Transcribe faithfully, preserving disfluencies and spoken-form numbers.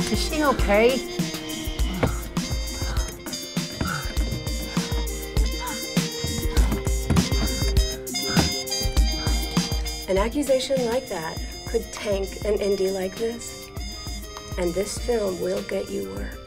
Is she okay? An accusation like that could tank an indie like this. And this film will get you work.